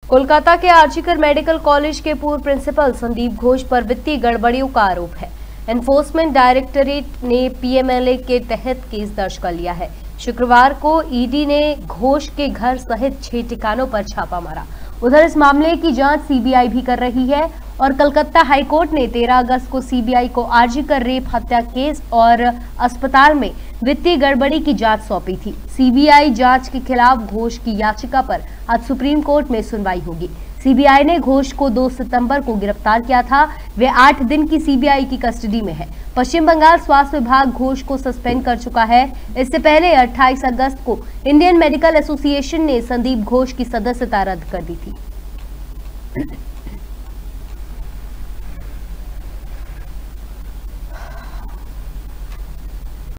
कोलकाता के RG Kar medical college के पूर्व प्रिंसिपल संदीप घोष पर वित्तीय गड़बड़ियों का आरोप है। एनफोर्समेंट डायरेक्टरेट ने पीएमएलए के तहत केस दर्ज कर लिया है। शुक्रवार को ईडी ने घोष के घर सहित 6 ठिकानों पर छापा मारा। उधर इस मामले की जांच सीबीआई भी कर रही है और कलकत्ता हाईकोर्ट ने 13 अगस्त को सीबीआई को आर्जिकर रेप हत्या केस और अस्पताल में वित्तीय गड़बड़ी की जांच सौंपी थी। सीबीआई जांच के खिलाफ घोष की याचिका पर आज सुप्रीम कोर्ट में सुनवाई होगी। सीबीआई ने घोष को 2 सितंबर को गिरफ्तार किया था। वे 8 दिन की सीबीआई की कस्टडी में है। पश्चिम बंगाल स्वास्थ्य विभाग घोष को सस्पेंड कर चुका है। इससे पहले 28 अगस्त को इंडियन मेडिकल एसोसिएशन ने संदीप घोष की सदस्यता रद्द कर दी थी।